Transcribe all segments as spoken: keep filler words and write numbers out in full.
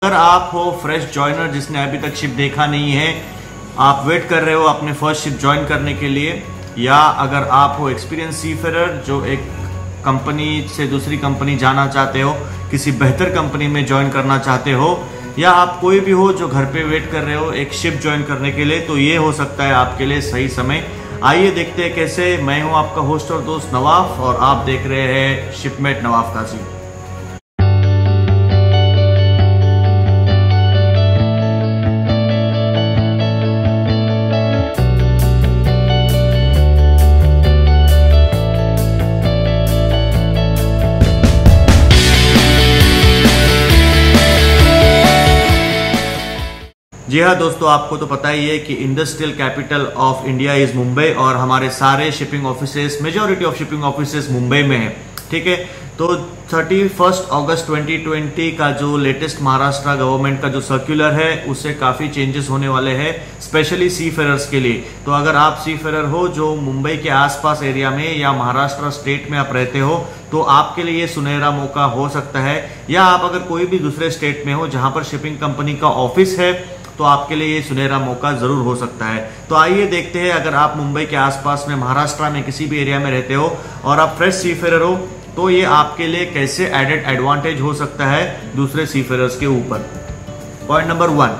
अगर आप हो फ्रेश ज्वाइनर जिसने अभी तक शिप देखा नहीं है, आप वेट कर रहे हो अपने फर्स्ट शिप ज्वाइन करने के लिए, या अगर आप हो एक्सपीरियंस सीफेरर जो एक कंपनी से दूसरी कंपनी जाना चाहते हो, किसी बेहतर कंपनी में ज्वाइन करना चाहते हो, या आप कोई भी हो जो घर पे वेट कर रहे हो एक शिप ज्वाइन करने के लिए, तो ये हो सकता है आपके लिए सही समय। आइए देखते हैं कैसे। मैं हूं आपका होस्ट और दोस्त नवाफ और आप देख रहे हैं शिपमेट नवाफ काजी। जी हाँ दोस्तों, आपको तो पता ही है कि industrial capital of India is Mumbai और हमारे सारे shipping offices, majority of shipping offices Mumbai में है। ठीक है, तो इकतीस अगस्त दो हज़ार बीस का जो लेटेस्ट महाराष्ट्र गवर्नमेंट का जो सर्कुलर है उससे काफी चेंजेस होने वाले हैं, स्पेशली सी फेरर्स के लिए। तो अगर आप सी फेरर हो जो मुंबई के आसपास एरिया में या महाराष्ट्र स्टेट में आप रहते हो, तो आपके लिए ये सुनहरा मौका हो सकता है। या आप अगर कोई भी दूसरे स्टेट में हो जहां पर शिपिंग कंपनी का ऑफिस है, तो आपके लिए ये सुनहरा मौका जरूर हो सकता है। तो आइए देखते हैं, अगर आप मुंबई के आसपास में महाराष्ट्र में किसी भी एरिया में रहते हो और आप फ्रेश सीफेरर हो, तो ये आपके लिए कैसे एडेड एडवांटेज हो सकता है दूसरे सीफेरर्स के ऊपर। पॉइंट नंबर वन,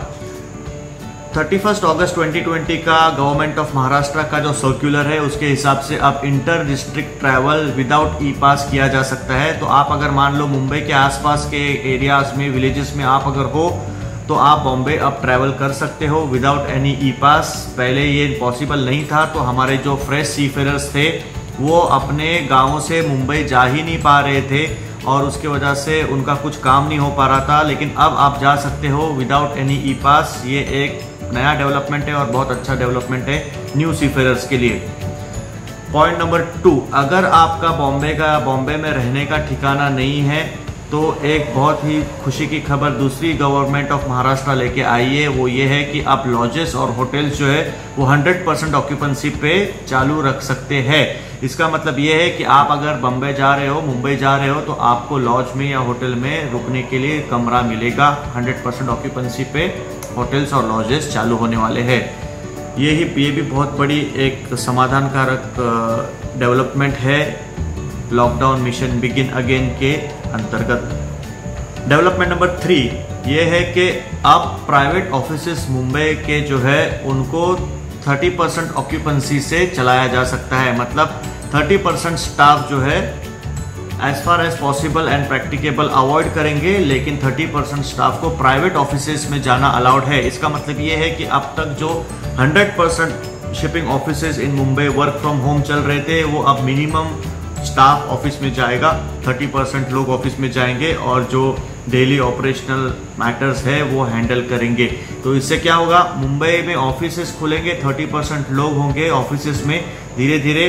इकतीस अगस्त दो हज़ार बीस का गवर्नमेंट ऑफ महाराष्ट्र का जो सर्कुलर है उसके हिसाब से अब inter district travel without e pass किया जा सकता है। तो आप अगर मान लो मुंबई के आसपास के एरियाज में, विलेजेस में आप अगर हो, तो आप बॉम्बे अब ट्रैवल कर सकते हो विदाउट एनी ई पास। पहले ये पॉसिबल नहीं था, तो हमारे जो फ्रेश सीफेरर्स थे वो अपने गाँव से मुंबई जा ही नहीं पा रहे थे और उसके वजह से उनका कुछ काम नहीं हो पा रहा था। लेकिन अब आप जा सकते हो विदाउट एनी ई पास। ये एक नया डेवलपमेंट है और बहुत अच्छा डेवलपमेंट है न्यू सीफेरर्स के लिए। पॉइंट नंबर टू, अगर आपका बॉम्बे का बॉम्बे में रहने का ठिकाना नहीं है, तो एक बहुत ही खुशी की खबर दूसरी गवर्नमेंट ऑफ महाराष्ट्र लेके आई है। वो ये है कि आप लॉजेस और होटल्स जो है वो सौ परसेंट ऑक्यूपेंसी पे चालू रख सकते हैं। इसका मतलब ये है कि आप अगर बम्बई जा रहे हो, मुंबई जा रहे हो, तो आपको लॉज में या होटल में रुकने के लिए कमरा मिलेगा। सौ परसेंट ऑक्यूपेंसी पे होटल्स और लॉजेस चालू होने वाले हैं। ये ही ये भी बहुत बड़ी एक समाधानकारक डेवलपमेंट है लॉकडाउन मिशन बिगिन अगेन के अंतर्गत। डेवलपमेंट नंबर थ्री ये है कि अब प्राइवेट ऑफिसेस मुंबई के जो है उनको तीस परसेंट ऑक्यूपेंसी से चलाया जा सकता है। मतलब तीस परसेंट स्टाफ जो है as far as possible and practicable avoid करेंगे, लेकिन तीस परसेंट स्टाफ को प्राइवेट ऑफिसेस में जाना अलाउड है। इसका मतलब ये है कि अब तक जो सौ percent shipping offices in Mumbai work from home चल रहे थे, वो अब मिनिमम स्टाफ ऑफिस में जाएगा, तीस परसेंट लोग ऑफिस में जाएंगे और जो डेली ऑपरेशनल मैटर्स है वो हैंडल करेंगे। तो इससे क्या होगा, मुंबई में ऑफिसेस खुलेंगे, तीस परसेंट लोग होंगे ऑफिसेस में। धीरे धीरे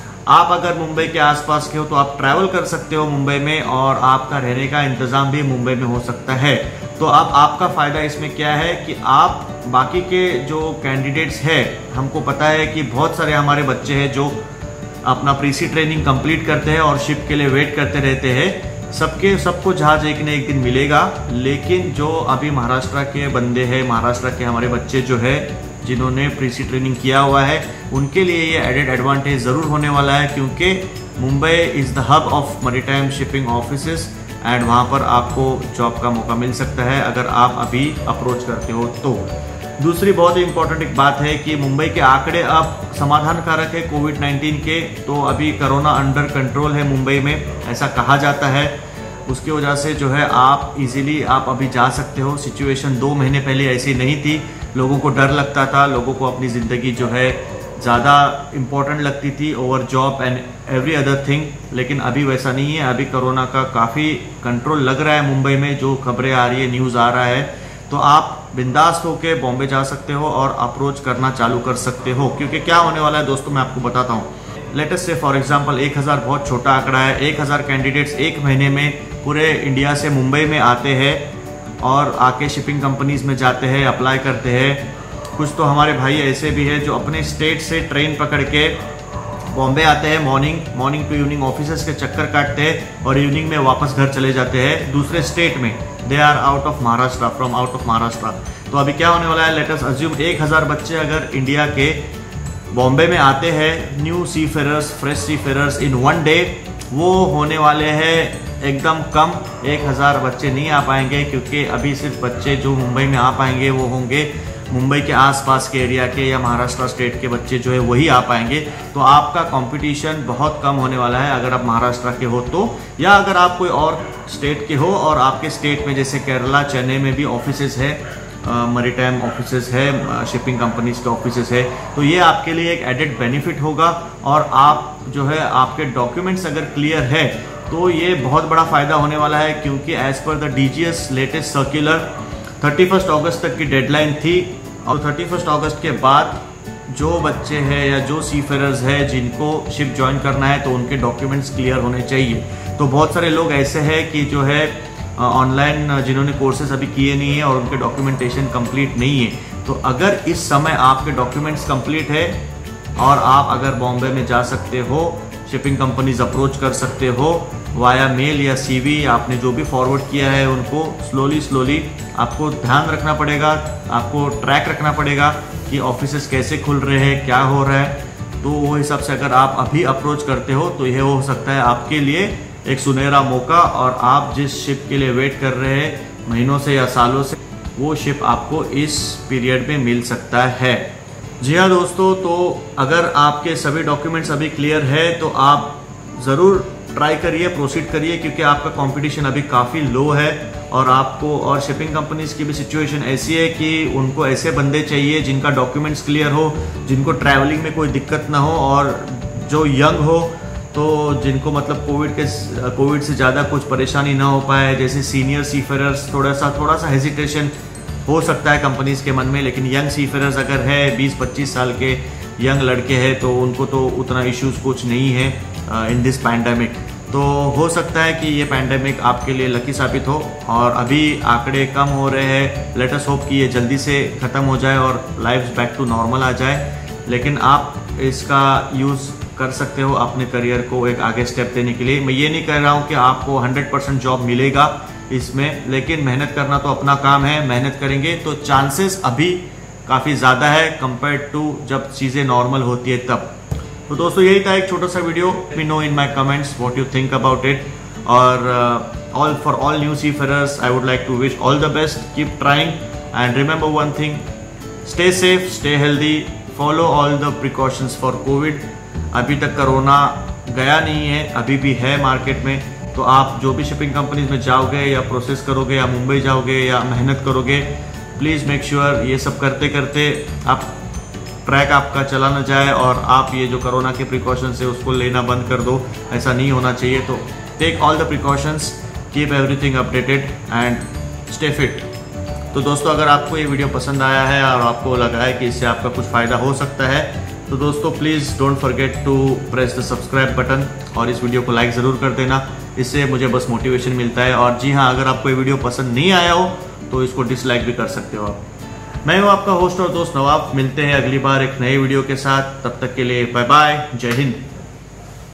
आप अगर मुंबई के आसपास के हो तो आप ट्रैवल कर सकते हो मुंबई में और आपका रहने का इंतजाम भी मुंबई में हो सकता है। तो अब आपका फायदा इसमें क्या है कि आप बाकी के जो कैंडिडेट्स हैं, हमको पता है कि बहुत सारे हमारे बच्चे हैं जो अपना प्रीसी ट्रेनिंग कंप्लीट करते हैं और शिप के लिए वेट करते रहते हैं। सबके सबको जहाज एक न एक दिन मिलेगा, लेकिन जो अभी महाराष्ट्र के बंदे हैं, महाराष्ट्र के हमारे बच्चे जो है जिन्होंने प्रीसी ट्रेनिंग किया हुआ है, उनके लिए ये एडेड एडवांटेज जरूर होने वाला है, क्योंकि Mumbai is the hub of maritime shipping offices and वहाँ पर आपको जॉब का मौका मिल सकता है अगर आप अभी अप्रोच करते हो तो। दूसरी बहुत ही इंपॉर्टेंट एक बात है कि मुंबई के आंकड़े अब समाधानकारक है कोविड नाइन्टीन के। तो अभी कोरोना अंडर कंट्रोल है मुंबई में, ऐसा कहा जाता है। उसकी वजह से जो है आप इजीली आप अभी जा सकते हो। सिचुएशन दो महीने पहले ऐसी नहीं थी, लोगों को डर लगता था, लोगों को अपनी ज़िंदगी जो है ज़्यादा इम्पोर्टेंट लगती थी over job and every other thing. लेकिन अभी वैसा नहीं है, अभी कोरोना का काफ़ी कंट्रोल लग रहा है मुंबई में, जो खबरें आ रही है, न्यूज़ आ रहा है। तो आप बिंदास होके बॉम्बे जा सकते हो और अप्रोच करना चालू कर सकते हो। क्योंकि क्या होने वाला है दोस्तों, मैं आपको बताता हूँ। लेटेस्ट से फॉर एग्जांपल एक हज़ार बहुत छोटा आंकड़ा है। एक हज़ार कैंडिडेट्स एक महीने में पूरे इंडिया से मुंबई में आते हैं और आके शिपिंग कंपनीज में जाते हैं, अप्लाई करते हैं। कुछ तो हमारे भाई ऐसे भी हैं जो अपने स्टेट से ट्रेन पकड़ के बॉम्बे आते हैं, morning morning to evening offices के चक्कर काटते हैं और इवनिंग में वापस घर चले जाते हैं दूसरे स्टेट में। They are out of Maharashtra, from out of Maharashtra. तो अभी क्या होने वाला है, लेट अस अज्यूम एक हजार बच्चे अगर इंडिया के बॉम्बे में आते हैं, new seafarers, fresh seafarers in one day, वो होने वाले हैं एकदम कम। एक हजार बच्चे नहीं आ पाएंगे, क्योंकि अभी सिर्फ बच्चे जो मुंबई में आ पाएंगे वो होंगे मुंबई के आसपास के एरिया के या महाराष्ट्र स्टेट के बच्चे जो है वही आ पाएंगे। तो आपका कंपटीशन बहुत कम होने वाला है अगर आप महाराष्ट्र के हो तो, या अगर आप कोई और स्टेट के हो और आपके स्टेट में जैसे केरला, चेन्नई में भी ऑफिसेज है, मैरीटाइम ऑफिसेज है, शिपिंग कंपनीज के ऑफिसेज है, तो ये आपके लिए एक एडेड बेनिफिट होगा। और आप जो है आपके डॉक्यूमेंट्स अगर क्लियर है तो ये बहुत बड़ा फायदा होने वाला है, क्योंकि as per the DGS latest circular thirty first August तक की डेडलाइन थी, और थर्टी फर्स्ट अगस्त के बाद जो बच्चे हैं या जो सी फेरर्स है जिनको शिप ज्वाइन करना है तो उनके डॉक्यूमेंट्स क्लियर होने चाहिए। तो बहुत सारे लोग ऐसे हैं कि जो है ऑनलाइन जिन्होंने कोर्सेज अभी किए नहीं है और उनके डॉक्यूमेंटेशन कंप्लीट नहीं है, तो अगर इस समय आपके डॉक्यूमेंट्स कंप्लीट है और आप अगर बॉम्बे में जा सकते हो, शिपिंग कंपनीज अप्रोच कर सकते हो वाया मेल या सीवी, आपने जो भी फॉरवर्ड किया है उनको स्लोली स्लोली आपको ध्यान रखना पड़ेगा, आपको ट्रैक रखना पड़ेगा कि ऑफिसेस कैसे खुल रहे हैं, क्या हो रहा है। तो वो हिसाब से अगर आप अभी अप्रोच करते हो तो यह हो सकता है आपके लिए एक सुनहरा मौका, और आप जिस शिप के लिए वेट कर रहे हैं महीनों से या सालों से, वो शिप आपको इस पीरियड में मिल सकता है। जी हाँ दोस्तों, तो अगर आपके सभी डॉक्यूमेंट्स अभी क्लियर है तो आप ज़रूर ट्राई करिए, प्रोसीड करिए, क्योंकि आपका कंपटीशन अभी काफ़ी लो है। और आपको और शिपिंग कंपनीज की भी सिचुएशन ऐसी है कि उनको ऐसे बंदे चाहिए जिनका डॉक्यूमेंट्स क्लियर हो, जिनको ट्रैवलिंग में कोई दिक्कत ना हो, और जो यंग हो, तो जिनको मतलब कोविड के कोविड से ज़्यादा कुछ परेशानी ना हो पाए। जैसे सीनियर सीफेरर्स थोड़ा सा थोड़ा सा हेजिटेशन हो सकता है कंपनीज के मन में, लेकिन यंग सीफेरर्स अगर है, बीस पच्चीस साल के यंग लड़के हैं, तो उनको तो उतना इश्यूज कुछ नहीं है इन दिस पैंडेमिक। तो हो सकता है कि ये पैंडेमिक आपके लिए लकी साबित हो, और अभी आंकड़े कम हो रहे हैं। लेट अस होप कि ये जल्दी से ख़त्म हो जाए और लाइफ बैक टू नॉर्मल आ जाए। लेकिन आप इसका यूज़ कर सकते हो अपने करियर को एक आगे स्टेप देने के लिए। मैं ये नहीं कह रहा हूँ कि आपको हंड्रेड परसेंट जॉब मिलेगा इसमें, लेकिन मेहनत करना तो अपना काम है। मेहनत करेंगे तो चांसेस अभी काफ़ी ज़्यादा है कंपेयर टू जब चीज़ें नॉर्मल होती है तब। तो दोस्तों यही था एक छोटा सा video. Me know in my comments what you think about it, और all for all new seafarers I would like to wish all the best, keep trying, and remember one thing, stay safe, stay healthy, follow all the precautions for Covid. अभी तक corona गया नहीं है, अभी भी है market में। तो आप जो भी शिपिंग कंपनीज में जाओगे या प्रोसेस करोगे या मुंबई जाओगे या मेहनत करोगे, प्लीज़ मेक श्योर ये सब करते करते आप ट्रैक आपका चला ना जाए और आप ये जो कोरोना के प्रिकॉशंस है उसको लेना बंद कर दो। ऐसा नहीं होना चाहिए। तो take all the precautions, keep everything updated and stay fit. तो दोस्तों अगर आपको ये वीडियो पसंद आया है और आपको लगा है कि इससे आपका कुछ फ़ायदा हो सकता है, तो दोस्तों please don't forget to press the subscribe button, और इस वीडियो को लाइक ज़रूर कर देना। इससे मुझे बस मोटिवेशन मिलता है। और जी हाँ, अगर आपको ये वीडियो पसंद नहीं आया हो तो इसको डिसलाइक भी कर सकते हो आप। मैं हूँ आपका होस्ट और दोस्त नवाब। मिलते हैं अगली बार एक नए वीडियो के साथ। तब तक के लिए बाय बाय, जय हिंद।